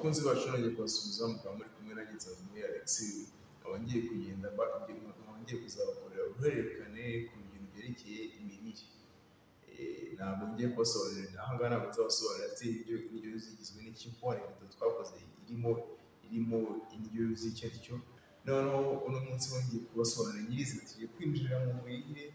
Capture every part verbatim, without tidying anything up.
abakunzi bacu nongeye kubasubiza mukaba muri kumwe na Ngenzi muri Alex, nkaba ngiye kugenda nkaba ngiye kuzabakorera uruhererekane ku bintu byerekeye imirire. Ntabwo ngiye kubasobanurira aha ngaha, ntabwo nzabasobanurira ati indyo indyo zigizwe n'iki, kuko hari video twakoze irimo irimo indyo z'icyo ari cyo. Noneho uno munsi ngiye kubasobanurira nyirizina, tugiye kwinjira mu mirire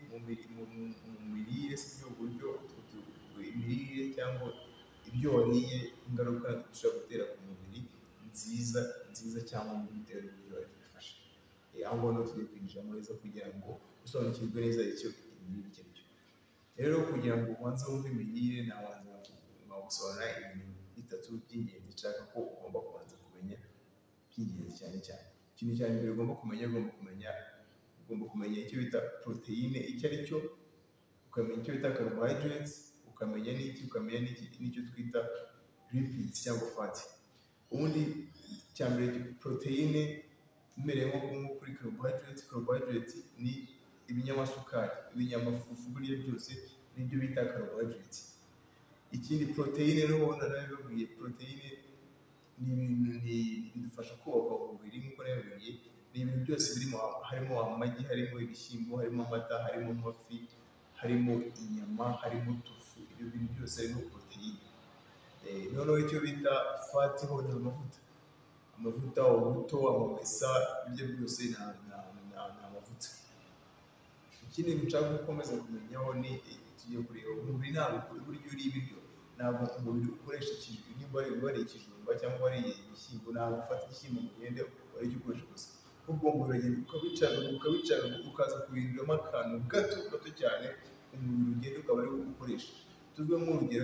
mu mirire si byo buryo imirire cyangwa ibyo wariye, ingaruka bishobora gutera ku mubiri nziza nziza cyangwa bitewe n'uburyo wabifashe. Aho ngaho tugiye kwinjira neza kugira ngo usobanukirwe neza icyo imirire icyo ari cyo. Rero kugira ngo ubanze wumve imirire, nabanza gusobanura ibintu bitatu by'ingenzi nshaka ko ugomba kubanza kumenya by'ingenzi cyane cyane. Ikintu cya mbere ugomba kumenya, ugomba kumenya ugomba kumenya icyo bita proteine icyo ari cyo, ukamenya icyo bita carbohydrates, ukamenya n'iki ukamenya n'icyo twita lipids cyangwa fat. Ubundi cya mbere proteine imereye nko kuri carbohydrates. Carbohydrates ni ibinyamasukari, ibinyamafufu buriya byose nibyo bita carbohydrates. Ikindi proteine rero narabibabwiye, proteine ni ibintu bidufasha kubaka umubiri nk'uko nabibabwiye. Ni ibintu byose birimo, harimo amagi, harimo ibishyimbo, harimo amata, harimo amafi, harimo inyama, harimo tofu. Ibyo bintu byose harimo proteine. Noneho icyo bita fat ho ni amavuta, amavuta, ubuto, amamesa, ibyo byose ni amavuta. Ikindi nshaka gukomeza kumenyaho ni tugiye kureba umubiri ntabwo uburyo uri ibiryo, ntabwo umubiri ukoresha ikintu. Niba wariye ikijumba cyangwa wariye ibishyimbo, ntabwo ufata igishyimbo ngo ugende waricyo ukoresha gusa, ahubwo ngo uragenda ukabicagaguka ukabicagaguka ukaza kubihinduramo akantu gato gato cyane umubiri ugenda ukaba ariwo ukoresha. Tuvuge nk'urugero,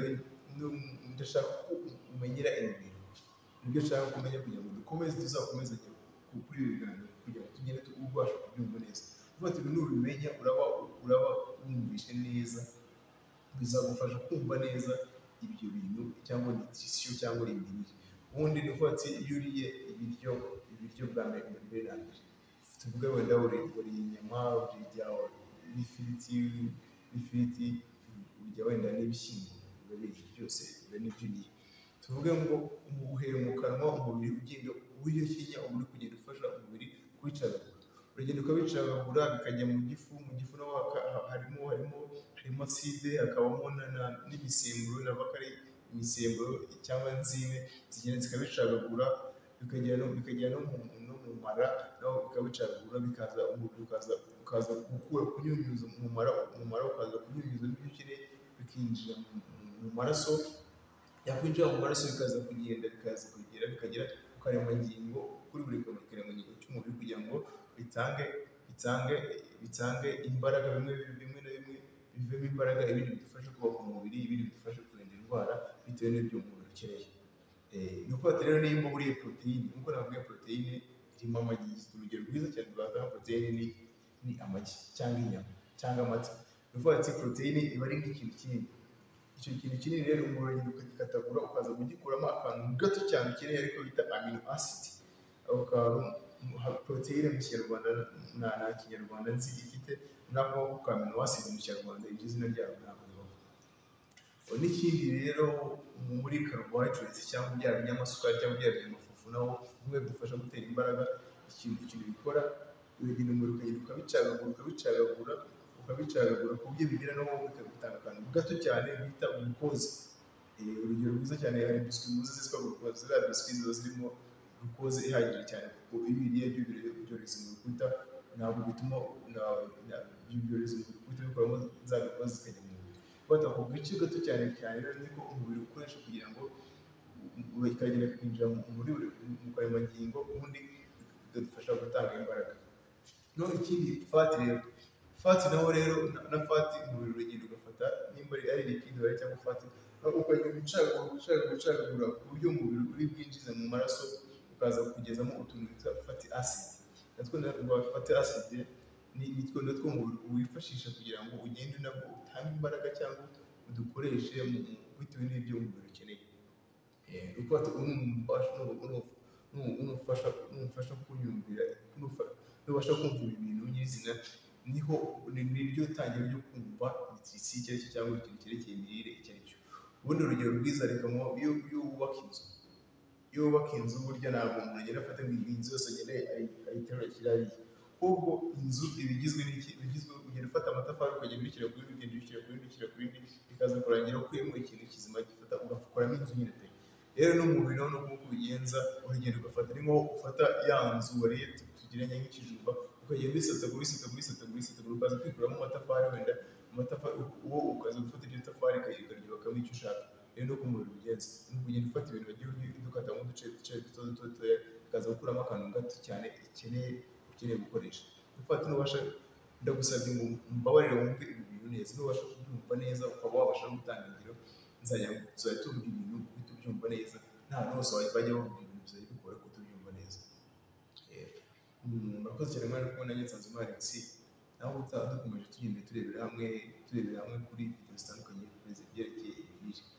ndashaka ko umenyera imibiri, nibyo nshaka kumenya kugira ngo dukomeze tuzakomeze kuri ibi biganiro kugira ngo tugende ubasha kubyumva neza. Vuba ati nubimenya uraba uraba wumvishe neza, bizagufasha kumva neza ibyo bintu cyangwa nutrition cyangwa imirire. Ubundi ni uvuga ati iyo uriye ibiryo ibiryo bwa mbere mbere na mbere, tuvuge wenda uriye inyama, urya n'ifiriti n'ifiriti, urya wenda n'ibishyimbo, ibyo byose biba n'ibyuriye. Tuvuge ngo umubuhere mu kanwa, umubiri ugenda uwiyoshyenya, uba uri kugenda ufasha umubiri kwicagagura. Uragenda ukabicagagura bikajya mu gifu, mu gifu naho harimo harimo harimo acide, hakabamo n'imisemburo, navuga ko ari imisemburo cyangwa enzyme zigenda zikabicagagura, bikagera no bikagera no mu mara, naho bikabicagagura, bikaza umubiri ukaza ukaza gukura kunyunyuza mu mara, mu mara ukaza kunyunyuza n'ibyo ukeneye bikinjira mu maraso. Yakwinjira mu maraso bikaza kugenda bikaza kugera bikagera ku karemangingo, kuri buri karemangingo cy'umubiri kugira ngo bitange bitange bitange imbaraga, bimwe bimwe na bimwe bivemo imbaraga, ibindi bidufasha kubaka umubiri, ibindi bidufasha kurinda indwara bitewe n'ibyo umubiri ukeneye. Ni ukuvuga rero nimba uriye proteine, nk'uko navuga proteine irimo amagi. Urugero rwiza cyane rwatanga proteine ni ni amagi cyangwa inyama cyangwa amata. Ni ukuvuga ati proteine iba ari nk'ikintu kinini. Icyo kintu kinini rero umubiri ukagikatagura ukaza kugikuramo akantu gato cyane ukeneye, ariko bita amino acid. Ako kantu proteine mu Kinyarwanda nta nta Kinyarwanda nzi ifite nako ka amino acid mu Kinyarwanda, iryo zina ryabo ntabwo ribaho. N'ikindi rero muri carbohydrates cyangwa bya binyamasukari cyangwa bya binyamafufu, naho bimwe bidufasha gutera imbaraga. Ikintu ikintu bikora, uragenda umubiri ukagenda ukabicagagura ukabicagagura ukabicagagura ku buryo bigera no bikagutanga akantu gato cyane bita glucose. Urugero rwiza cyane, hari biswi muzi zitwa glucose. Ziriya biswi ziba zirimo glucose ihagije cyane, kuko iyo ubiriye byohereza mu rukuta, ntabwo bituma ibyohereza mu rukuta bikoramo za glucose zikajya mu mubiri. Bata ku gace gato cyane cyane rero niko umubiri ukoresha kugira ngo bikagenda kwinjira muri mu karemangingo, ubundi bikadufasha gutanga imbaraga. No ikindi fat rero, fat naho rero na fat umubiri uragenda ugafata, nimba ari liquide cyangwa fat, ukagenda ucagagura ucagagura ucagagura ku buryo umubiri uri bwinjiza mu maraso, ukaza kugezamo utuntu twita fatty acid. Natwo na fatty acid ni nitwo natwo umubiri wifashisha kugira ngo ugende nabwo utange imbaraga cyangwa udukoreshe bitewe n'ibyo umubiri ukeneye. Uko unufasha unufasha kunyumvira, unufasha kumva ibintu nyirizina, niho niryo tangira ryo kumva nutrition icyo ari cyo cyangwa ikintu cyerekeye imirire icyo ari cyo. Ubundi urugero rwiza, reka iyo wubaka inzu iyo wubaka inzu burya ntabwo umuntu agenda afata ngo inzu yose agende ayiterura kirariye, ahubwo inzu iba igizwe n'iki, igizwe ugenda ufata amatafari ukagenda ubishyira kuri bindi, ubishyira kuri bindi, ubishyira kuri bindi, bikaza kurangira ukuyemo ikintu kizima gifata ugakoramo inzu nyine pe. Rero n'umubiri nawo nuko ubigenza, uragenda ugafata, ni nko ufata ya nzu wariye tugiranye nk'ikijumba, ukagenda ubisatagura ubisatagura ubisatagura ubisatagura, ukaza kwikuramo amatafari, wenda amatafari uwo ukaza gufata iryo tafari ukaryubakamo icyo ushaka. Rero nuko umubiri ubigenza, ni ukugenda ufata ibintu wagiye udukatamo uduce duce duto duto dutoya, ukaza gukuramo akantu gato cyane ukeneye ukeneye gukoresha. Ufata n'ubasha, ndagusabye ngo mbabarire wumve ibi bintu neza, n'ubasha kubyumva neza ukaba wabasha gutanga ingero, nzajya tuzajya tuvuga ibintu uhita ubyumva neza, nta hantu hose bajya bavuga ibintu bizajya bikora ko tubyumva neza. Murakoze cyane mwari kubona nyensanzu Alex, naho utaha dukomeje tugenda turebera hamwe turebera hamwe kuri video zitandukanye kuri ibyerekeye imirire.